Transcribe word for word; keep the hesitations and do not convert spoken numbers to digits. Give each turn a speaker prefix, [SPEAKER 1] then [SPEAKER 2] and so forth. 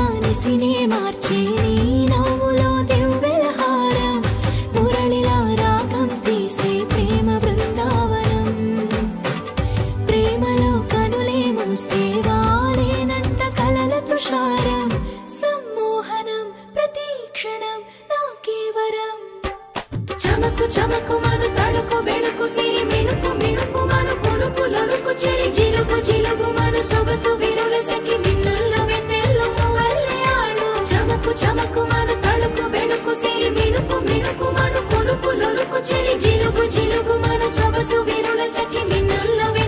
[SPEAKER 1] నిసినే మార్చే నీ నవ్వులో దివ్వెల హారం మురళిలా రాగం తీసే ప్రేమ బృందావనం ప్రేమలో కనులే మూస్తే వాలేనంట కలల తుషారం సమ్మోహనం ప్రతి క్షణం నాకే వరం చమకు చమకు మను తడుకు బెడుకు సిరి మినుకు మినుకు మను కొడుకు లొడుకు చెలి జిలుగు జిలుగు మను సొగసు విరుల సఖి మిన్నుల్లో వెన్నెల్లో మువ్వల్లే ఆడు చమకు చమకు మను తడుకు బెడుకు సిరి మినుకు మినుకు మను కొడుకు లొడుకు చెలి జిలుగు జిలుగు మను సొగసు విరుల సఖి మిన్నుల్లో